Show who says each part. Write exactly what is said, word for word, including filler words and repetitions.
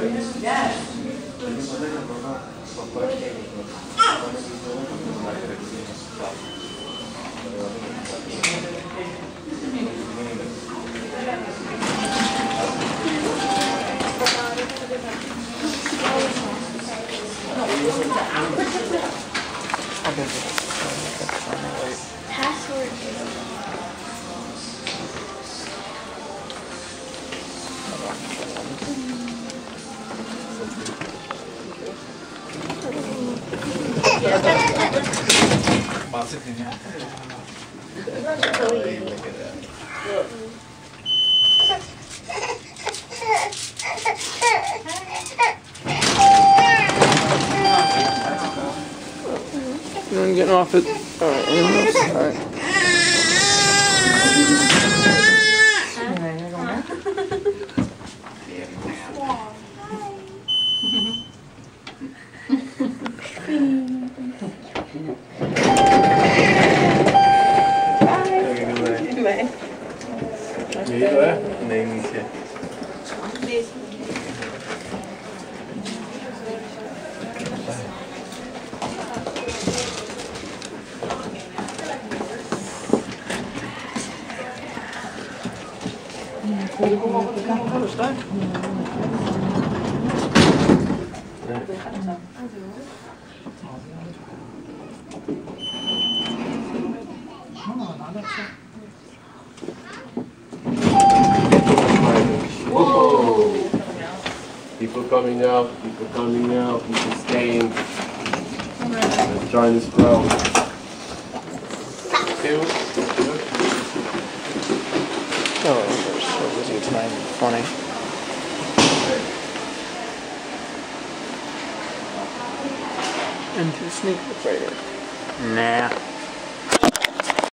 Speaker 1: Password.
Speaker 2: Bahsettiğin ya.
Speaker 3: I'm getting off it. Alright, anyone else? Alright.
Speaker 4: People coming out, people coming out, people staying. Let's join this crowd.
Speaker 3: Oh, they're so busy tonight. Funny. Into sneaker fighter. Nah.